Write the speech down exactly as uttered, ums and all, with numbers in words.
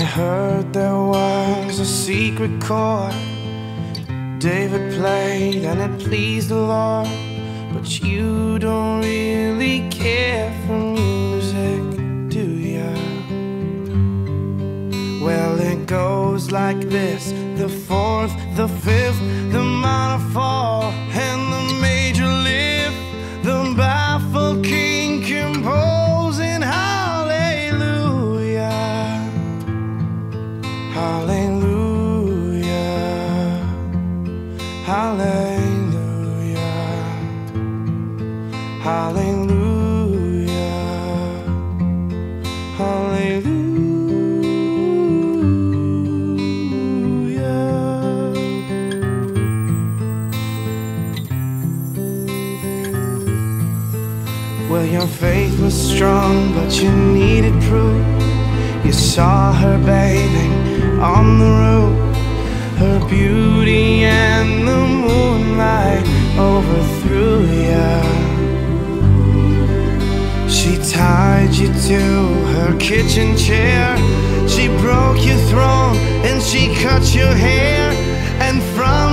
heard there was a secret chord David played and it pleased the Lord. But you don't really care for music, do ya? Well, it goes like this: the fourth, the fifth, the minor fall, and the major lift. The baffled king composing hallelujah, hallelujah, hallelujah, hallelujah, hallelujah. Well, your faith was strong, but you needed proof. You saw her bathing on the roof, her beauty and the moonlight overthrew ya. She tied you to her kitchen chair, she broke your throne and she cut your hair, and from